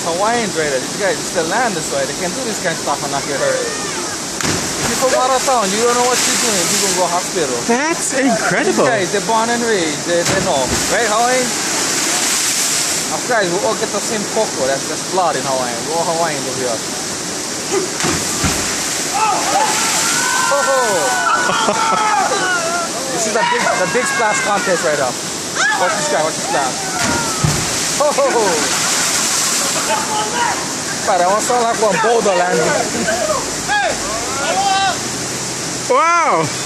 Hawaiians right there. These guys just land this way. They can do this kind of stuff and not get hurt. If you're from out of town, you don't know what you're doing, you're gonna go hospital. That's incredible. These guys, they're born and raised, they know. Right, Hawaiian? Of course, we all get the same cocoa. That's blood in Hawaii. We're all Hawaiians over here. This is the big splash contest right now. Watch this guy, watch this splash. God, I want to sound like one boulder landing. Wow!